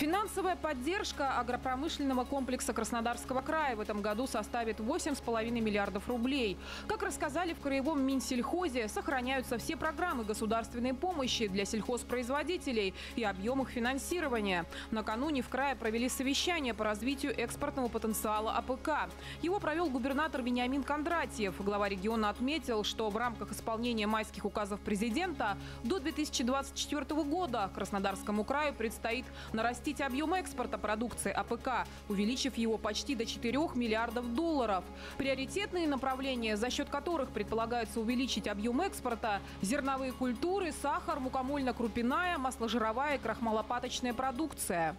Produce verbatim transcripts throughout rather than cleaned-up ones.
Финансовая поддержка агропромышленного комплекса Краснодарского края в этом году составит восемь с половиной миллиардов рублей. Как рассказали в Краевом Минсельхозе, сохраняются все программы государственной помощи для сельхозпроизводителей и объем их финансирования. Накануне в крае провели совещание по развитию экспортного потенциала АПК. Его провел губернатор Вениамин Кондратьев. Глава региона отметил, что в рамках исполнения майских указов президента до две тысячи двадцать четвёртого года Краснодарскому краю предстоит нарастить объем экспорта продукции АПК, увеличив его почти до четырёх миллиардов долларов. Приоритетные направления, за счет которых предполагается увеличить объем экспорта – зерновые культуры, сахар, мукомольно-крупяная, масложировая и крахмалопаточная продукция.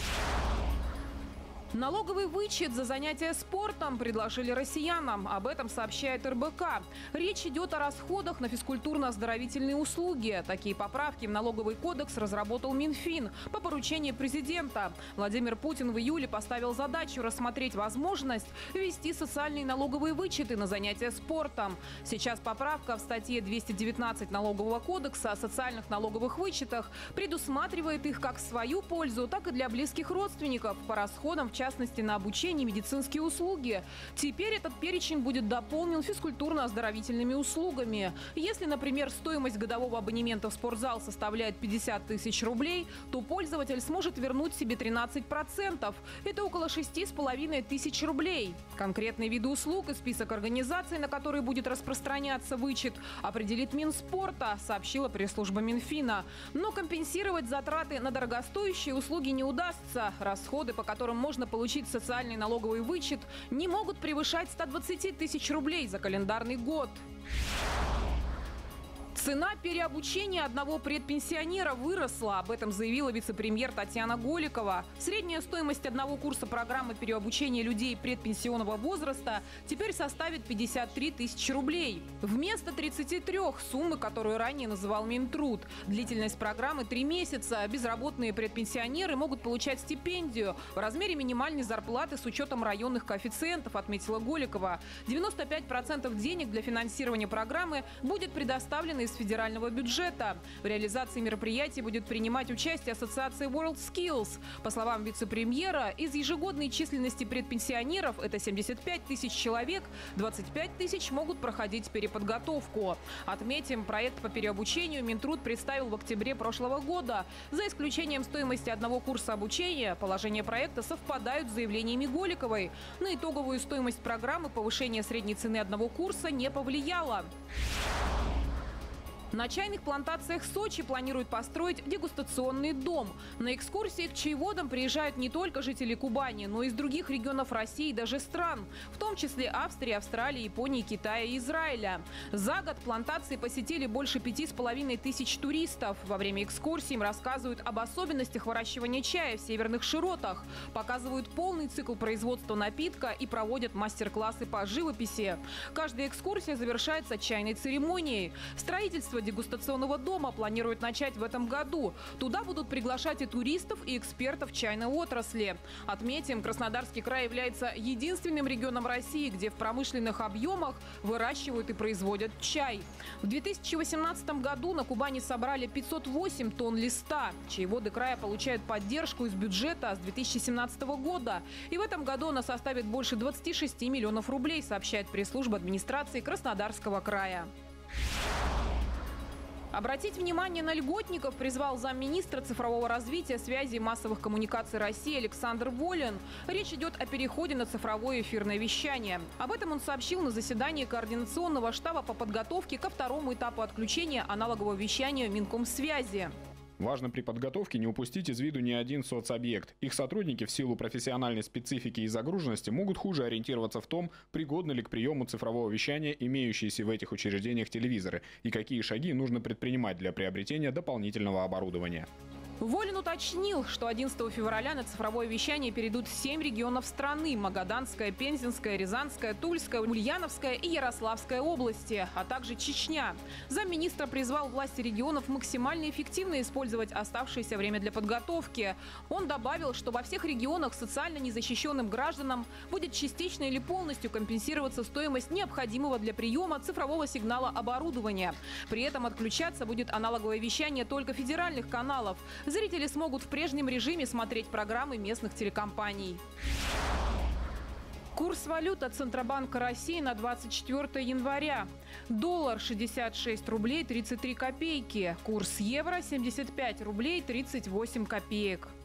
Налоговый вычет за занятия спортом предложили россиянам. Об этом сообщает эр бэ ка. Речь идет о расходах на физкультурно-оздоровительные услуги. Такие поправки в налоговый кодекс разработал Минфин по поручению президента. Владимир Путин в июле поставил задачу рассмотреть возможность ввести социальные налоговые вычеты на занятия спортом. Сейчас поправка в статье двести девятнадцать налогового кодекса о социальных налоговых вычетах предусматривает их как в свою пользу, так и для близких родственников по расходам, в В частности, на обучение и медицинские услуги. Теперь этот перечень будет дополнен физкультурно-оздоровительными услугами. Если, например, стоимость годового абонемента в спортзал составляет пятьдесят тысяч рублей, то пользователь сможет вернуть себе тринадцать процентов. Это около шести с половиной тысяч рублей. Конкретные виды услуг и список организаций, на которые будет распространяться вычет, определит Минспорта, сообщила пресс-служба Минфина. Но компенсировать затраты на дорогостоящие услуги не удастся. Расходы, по которым можно получить социальный налоговый вычет, не могут превышать ста двадцати тысяч рублей за календарный год. Цена переобучения одного предпенсионера выросла. Об этом заявила вице-премьер Татьяна Голикова. Средняя стоимость одного курса программы переобучения людей предпенсионного возраста теперь составит пятьдесят три тысячи рублей. Вместо тридцати трёх суммы, которую ранее называл Минтруд. Длительность программы три месяца. Безработные предпенсионеры могут получать стипендию в размере минимальной зарплаты с учетом районных коэффициентов, отметила Голикова. девяносто пять процентов денег для финансирования программы будет предоставлено из федерального бюджета. В реализации мероприятий будет принимать участие ассоциация WorldSkills. По словам вице-премьера, из ежегодной численности предпенсионеров, это семьдесят пять тысяч человек, двадцать пять тысяч могут проходить переподготовку. Отметим, проект по переобучению Минтруд представил в октябре прошлого года. За исключением стоимости одного курса обучения, положения проекта совпадают с заявлениями Голиковой. На итоговую стоимость программы повышение средней цены одного курса не повлияло. На чайных плантациях Сочи планируют построить дегустационный дом. На экскурсии к чаеводам приезжают не только жители Кубани, но и из других регионов России и даже стран, в том числе Австрии, Австралии, Японии, Китая и Израиля. За год плантации посетили больше пяти с половиной тысяч туристов. Во время экскурсии им рассказывают об особенностях выращивания чая в северных широтах, показывают полный цикл производства напитка и проводят мастер-классы по живописи. Каждая экскурсия завершается чайной церемонией. Строительство дегустационного дома планируют начать в этом году. Туда будут приглашать и туристов, и экспертов чайной отрасли. Отметим, Краснодарский край является единственным регионом России, где в промышленных объемах выращивают и производят чай. В две тысячи восемнадцатом году на Кубани собрали пятьсот восемь тонн листа. Чаеводы края получают поддержку из бюджета с две тысячи семнадцатого года. И в этом году она составит больше двадцати шести миллионов рублей, сообщает пресс-служба администрации Краснодарского края. Обратить внимание на льготников призвал замминистра цифрового развития, связи и массовых коммуникаций России Александр Волин. Речь идет о переходе на цифровое эфирное вещание. Об этом он сообщил на заседании координационного штаба по подготовке ко второму этапу отключения аналогового вещания Минкомсвязи. Важно при подготовке не упустить из виду ни один соцобъект. Их сотрудники в силу профессиональной специфики и загруженности могут хуже ориентироваться в том, пригодны ли к приему цифрового вещания имеющиеся в этих учреждениях телевизоры и какие шаги нужно предпринимать для приобретения дополнительного оборудования. Волин уточнил, что одиннадцатого февраля на цифровое вещание перейдут семь регионов страны – Магаданская, Пензенская, Рязанская, Тульская, Ульяновская и Ярославская области, а также Чечня. Замминистра призвал власти регионов максимально эффективно использовать оставшееся время для подготовки. Он добавил, что во всех регионах социально незащищенным гражданам будет частично или полностью компенсироваться стоимость необходимого для приема цифрового сигнала оборудования. При этом отключаться будет аналоговое вещание только федеральных каналов. Зрители смогут в прежнем режиме смотреть программы местных телекомпаний. Курс валют от Центробанка России на двадцать четвёртое января. Доллар шестьдесят шесть рублей тридцать три копейки. Курс евро семьдесят пять рублей тридцать восемь копеек.